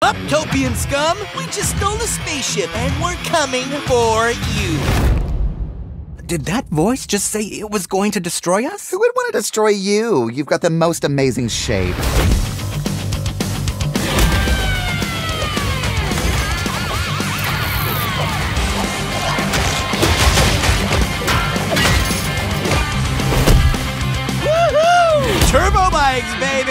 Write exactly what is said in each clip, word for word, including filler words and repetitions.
Uptopian scum! We just stole a spaceship and we're coming for you. Did that voice just say it was going to destroy us? Who would want to destroy you? You've got the most amazing shape. Woohoo! Turbo bikes, baby!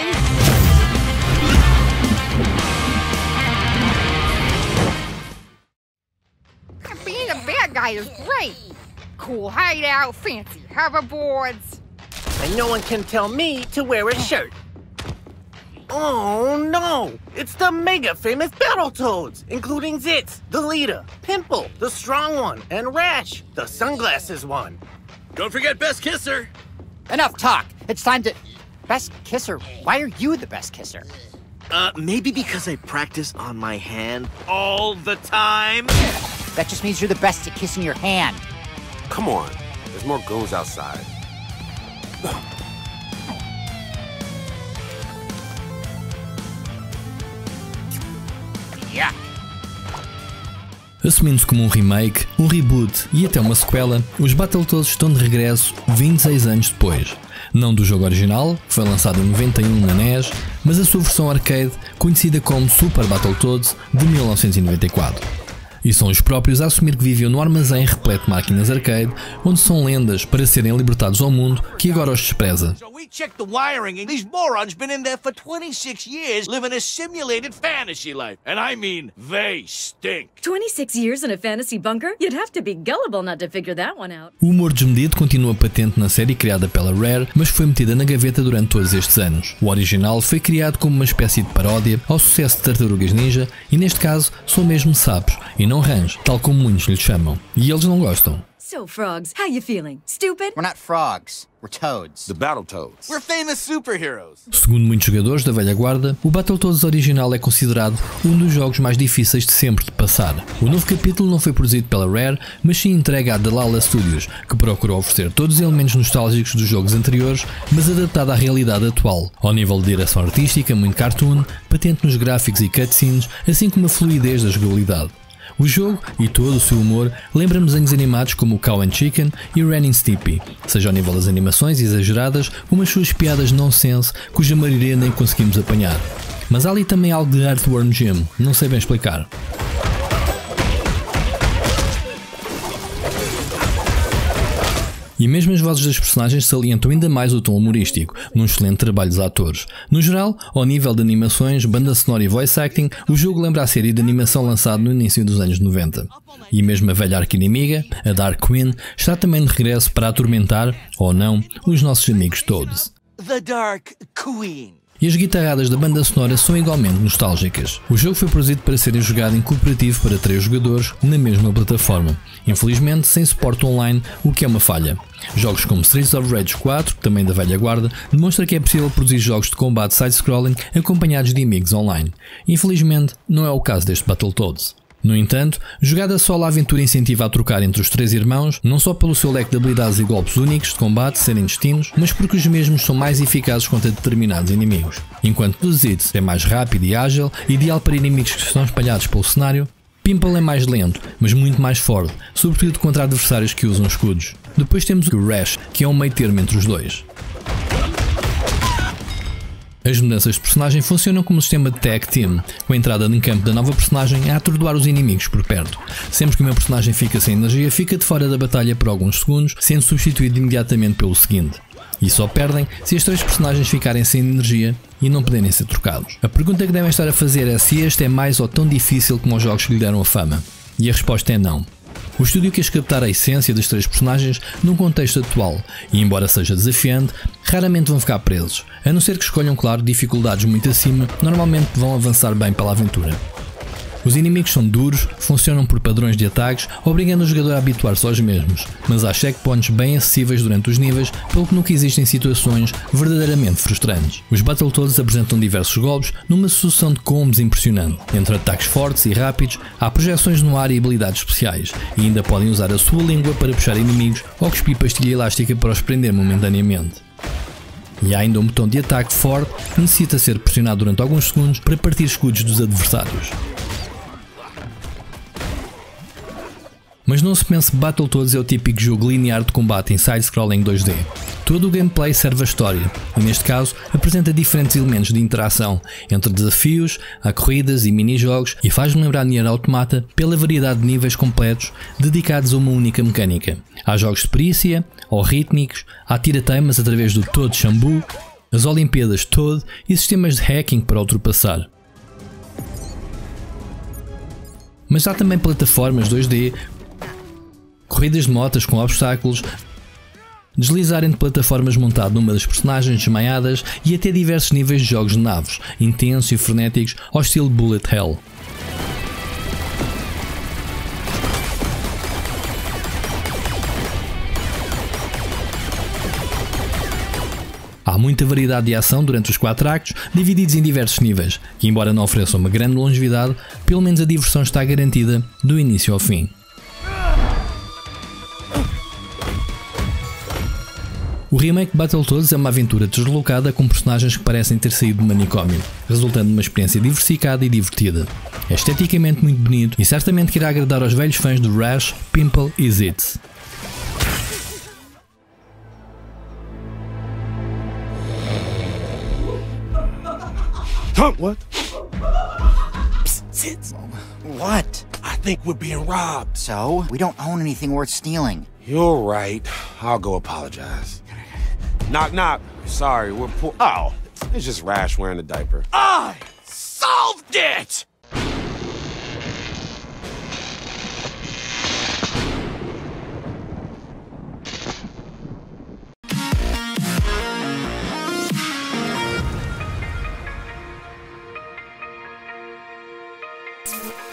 Being a bad guy is great. Cool hideout, fancy hoverboards. And no one can tell me to wear a shirt. Oh no! It's the mega famous Battletoads, including Zitz, the leader, Pimple, the strong one, and Rash, the sunglasses one. Don't forget Best Kisser. Enough talk. It's time to... Best kisser? Why are you the best kisser? Uh, maybe because I practice on my hand all the time? That just means you're the best at kissing your hand. Come on. There's more goons outside. Yeah. Assumindo-se como um remake, um reboot e até uma sequela, os Battletoads estão de regresso vinte e seis anos depois. Não do jogo original, que foi lançado em noventa e um na N E S, mas a sua versão arcade, conhecida como Super Battletoads, de mil novecentos e noventa e quatro. E são os próprios a assumir que viviam no armazém repleto de máquinas arcade, onde são lendas para serem libertados ao mundo que agora os despreza. So we checked the wiring and these morons been in there for twenty-six years living a simulated fantasy life. And I mean, they stink. twenty-six years in a fantasy bunker? You'd have to be gullible not to figure that one out. O humor desmedido continua patente na série criada pela Rare, mas foi metida na gaveta durante todos estes anos. O original foi criado como uma espécie de paródia ao sucesso de Tartarugas Ninja e neste caso são mesmo sapos e não rãs, tal como muitos lhes chamam. E eles não gostam. So, frogs, how you feeling? Stupid? We're not frogs. We're toads. The Battletoads. We're famous superheroes. Segundo muitos jogadores da velha guarda, o Battletoads original é considerado um dos jogos mais difíceis de sempre de passar. O novo capítulo não foi produzido pela Rare, mas sim entregue à Dlala Studios, que procurou oferecer todos os elementos nostálgicos dos jogos anteriores, mas adaptado à realidade atual, ao nível de direção artística, muito cartoon, patente nos gráficos e cutscenes, assim como a fluidez da jogabilidade. O jogo e todo o seu humor lembra-me desenhos animados como o Cow and Chicken e o Ren and Stimpy, seja ao nível das animações exageradas como as suas piadas nonsense, cuja maioria nem conseguimos apanhar. Mas há ali também algo de Earthworm Jim, não sei bem explicar. E mesmo as vozes das personagens salientam ainda mais o tom humorístico, num excelente trabalho dos atores. No geral, ao nível de animações, banda sonora e voice acting, o jogo lembra a série de animação lançada no início dos anos noventa. E mesmo a velha arqui-inimiga, a Dark Queen, está também de regresso para atormentar, ou não, os nossos amigos todos. The Dark Queen. E as guitarradas da banda sonora são igualmente nostálgicas. O jogo foi produzido para ser jogado em cooperativo para três jogadores na mesma plataforma, infelizmente sem suporte online, o que é uma falha. Jogos como Streets of Rage quatro, também da velha guarda, demonstra que é possível produzir jogos de combate side-scrolling acompanhados de amigos online. Infelizmente, não é o caso deste Battletoads. No entanto, jogada solo, a aventura incentiva a trocar entre os três irmãos, não só pelo seu leque de habilidades e golpes únicos de combate serem distintos, mas porque os mesmos são mais eficazes contra determinados inimigos. Enquanto o Zitz é mais rápido e ágil, ideal para inimigos que estão espalhados pelo cenário, Pimple é mais lento, mas muito mais forte, sobretudo contra adversários que usam escudos. Depois temos o Rash, que é um meio termo entre os dois. As mudanças de personagem funcionam como um sistema de tag team, com a entrada em campo da nova personagem a atordoar os inimigos por perto. Sempre que o meu personagem fica sem energia, fica de fora da batalha por alguns segundos, sendo substituído imediatamente pelo seguinte. E só perdem se as três personagens ficarem sem energia e não poderem ser trocados. A pergunta que devem estar a fazer é se este é mais ou tão difícil como os jogos que lhe deram a fama. E a resposta é não. O estúdio quis captar a essência das três personagens num contexto atual, e embora seja desafiante, raramente vão ficar presos, a não ser que escolham, claro, dificuldades muito acima, normalmente vão avançar bem pela aventura. Os inimigos são duros, funcionam por padrões de ataques, obrigando o jogador a habituar-se aos mesmos, mas há checkpoints bem acessíveis durante os níveis, pelo que nunca existem situações verdadeiramente frustrantes. Os Battletoads apresentam diversos golpes numa sucessão de combos impressionante. Entre ataques fortes e rápidos, há projeções no ar e habilidades especiais, e ainda podem usar a sua língua para puxar inimigos ou cuspir pastilha elástica para os prender momentaneamente. E há ainda um botão de ataque forte que necessita ser pressionado durante alguns segundos para partir escudos dos adversários. Mas não se pense que Battletoads é o típico jogo linear de combate em side-scrolling dois D. Todo o gameplay serve à história, e neste caso apresenta diferentes elementos de interação, entre desafios, há corridas e mini-jogos, e faz-me lembrar Nier Automata pela variedade de níveis completos dedicados a uma única mecânica. Há jogos de perícia, ou rítmicos, há tira-teimas através do Toad Shampoo, as Olimpíadas Toad e sistemas de hacking para ultrapassar. Mas há também plataformas dois D, corridas de motas com obstáculos, deslizar entre plataformas montado numa das personagens desmaiadas e até diversos níveis de jogos de naves, intensos e frenéticos ao estilo Bullet Hell. Há muita variedade de ação durante os quatro actos, divididos em diversos níveis, que embora não ofereçam uma grande longevidade, pelo menos a diversão está garantida do início ao fim. O remake de Battletoads é uma aventura deslocada com personagens que parecem ter saído do manicômio, resultando numa experiência diversificada e divertida. É esteticamente muito bonito e certamente que irá agradar aos velhos fãs do Rash, Pimple e Zitz. What? Psst, Zitz. What? I think we're being robbed. So? We don't own anything worth stealing. You're right. I'll go apologize. Knock, knock. Sorry, we're poor. Oh, it's just Rash wearing a diaper. I solved it! You